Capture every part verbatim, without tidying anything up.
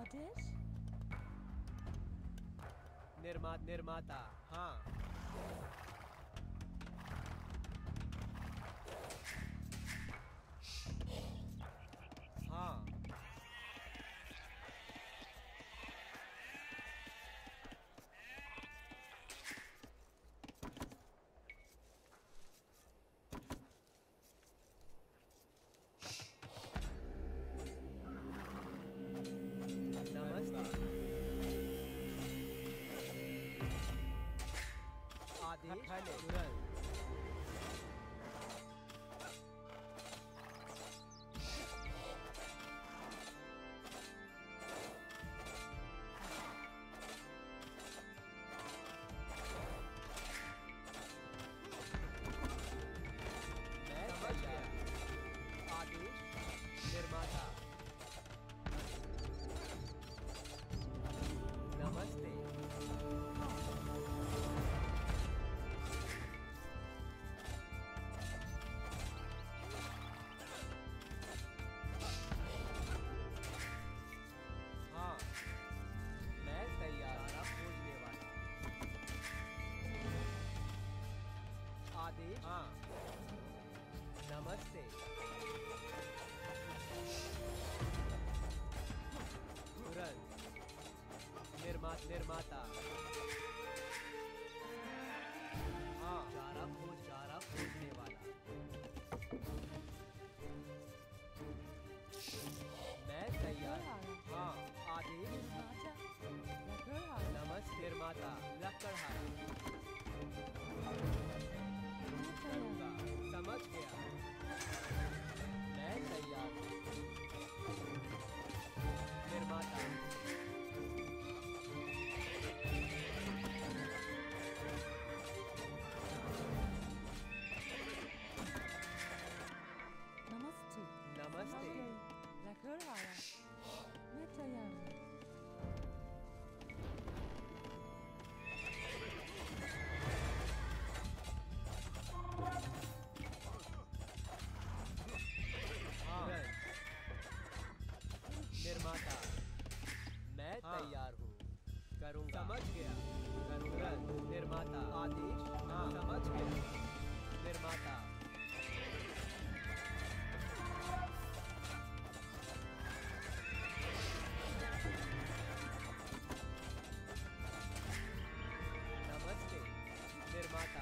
आदेश निर्मा निर्माता हाँ हाँ नमस्ते आदेश तुरंत मैं समझ गया आदेश निर्माता नमस्ते हाँ मैं तैयार खोजने वाला आदेश हाँ नमस्ते तुरंत निर्मा निर्माता हाँ चारा खोज चारा खोजने वाला मैं तैयार हूँ। हाँ आदेश निर्माता लकड़हारा नमस्ते निर्माता लकड़हारा करूँगा समझ गया मैं तैयार हूँ। निर्माता नमस्ते नमस्ते लकड़हारा मैं तैयार हूँ। हाँ निर्माता मैं तैयार हूँ करूँगा समझ गया करूँगा निर्माता आदेश हाँ समझ गया निर्माता नमस्ते निर्माता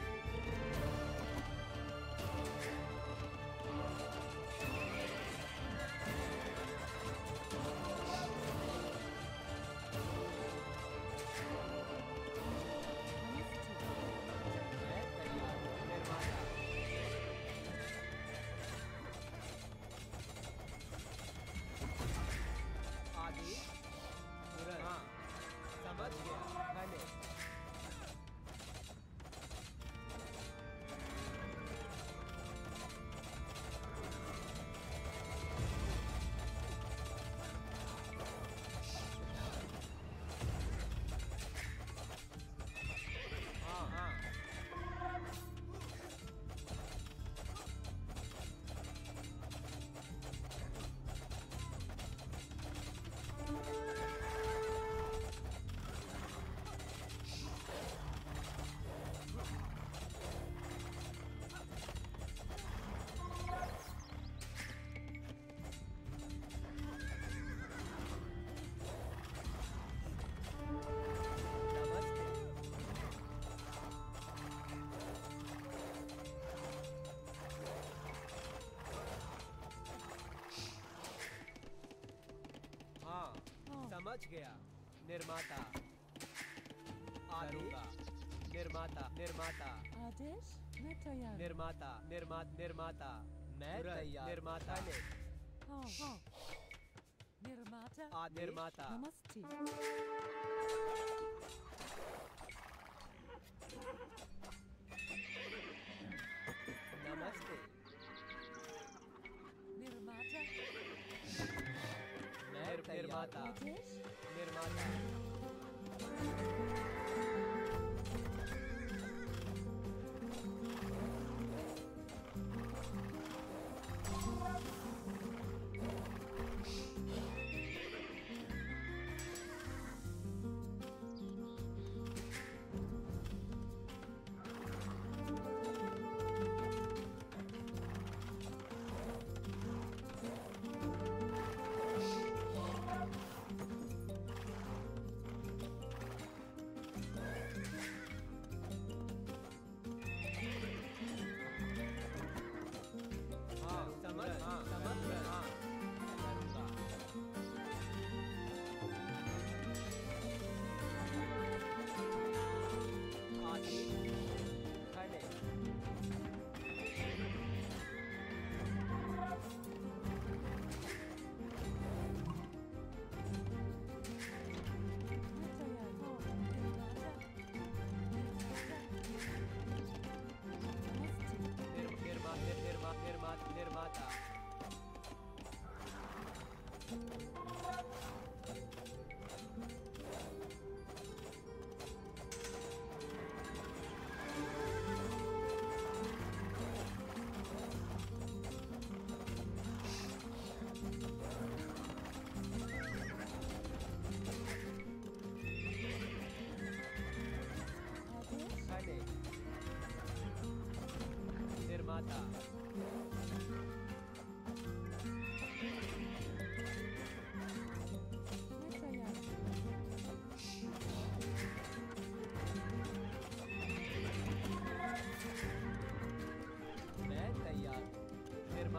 मैं तैयार हूँ। निर्माता आदेश तुरंत हाँ समझ गया मैंने हाँ हाँ नमस्ते हाँ समझ गया निर्माता आदेश निर्माता निर्माता आदेश मैं तैयार हूँ। निर्माता निर्मा निर्माता मैं तैयार निर्माता ने हाँ हाँ निर्माता आ निर्माता नमस्ते नमस्ते निर्माता मैं निर्माता आदेश निर्माता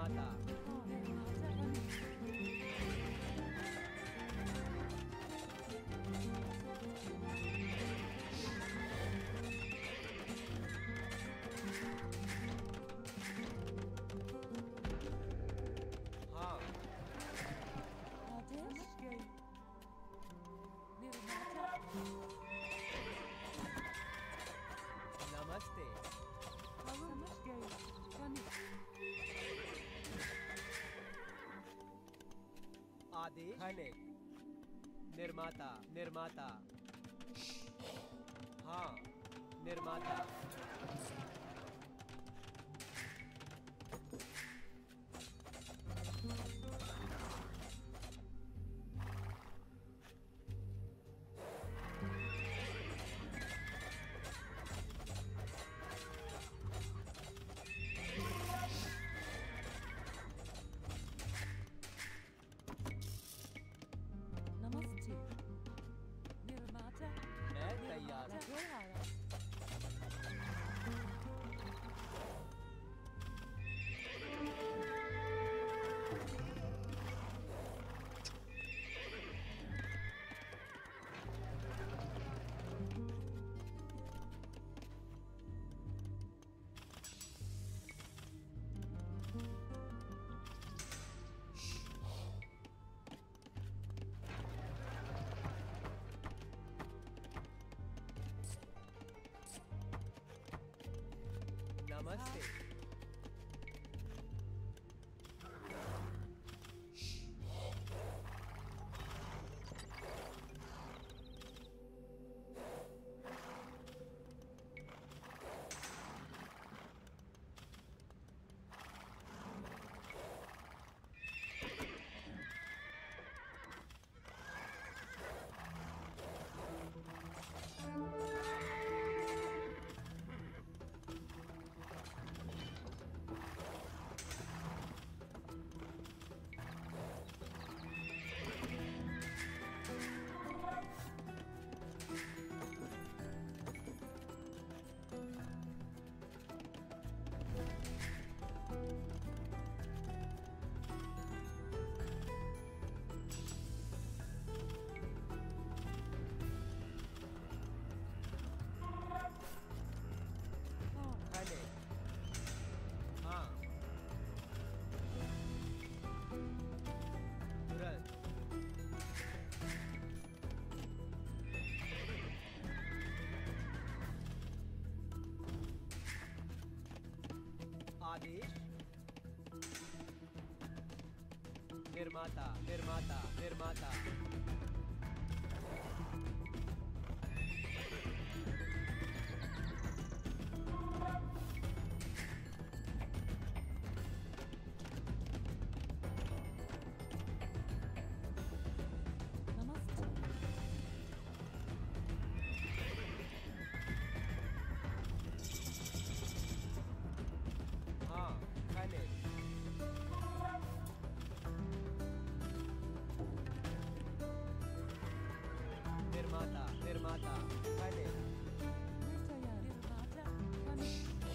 निर्माता हाँ आदेश गई निर्माता नमस्ते समझ गई कमी आदेश खनिक निर्माता निर्माता हाँ निर्माता नमस्ते निर्माता मैं तैयार हूँ लकड़हारा नमस्ते हाँ खनिक हाँ तुरंत आदेश निर्माता निर्माता निर्माता नमस्ते हाँ खनिक निर्माता निर्माता खनिक मैं तैयार निर्माता कमी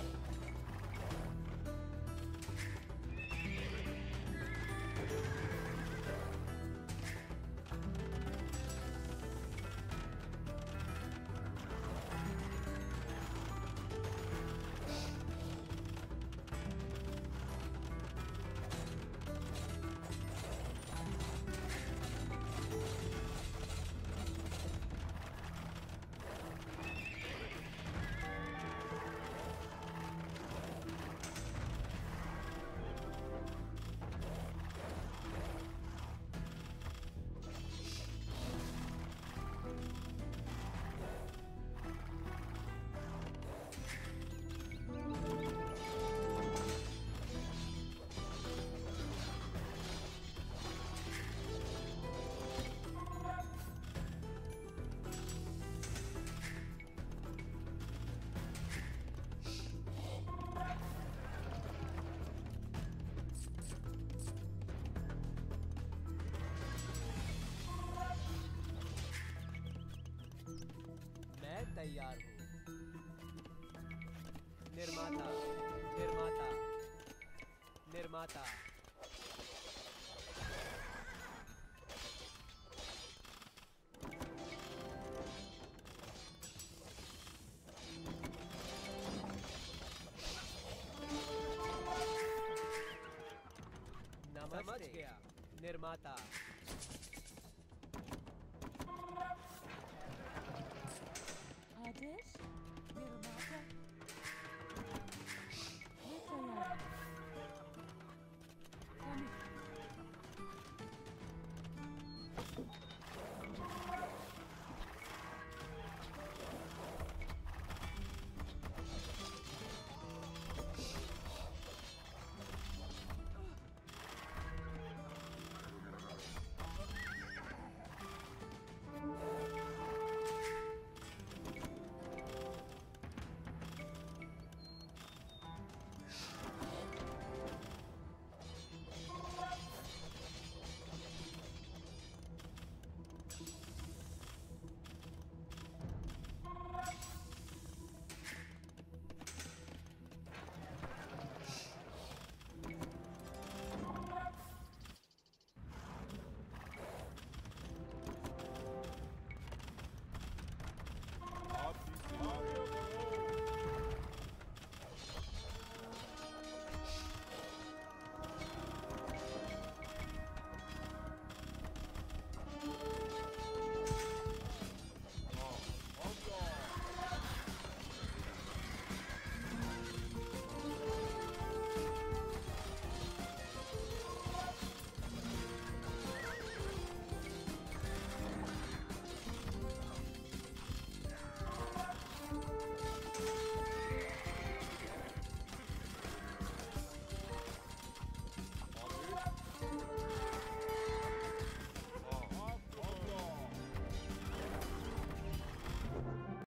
तैयार हूँ। निर्माता निर्माता निर्माता निर्माता समझ गया निर्माता आदेश निर्माता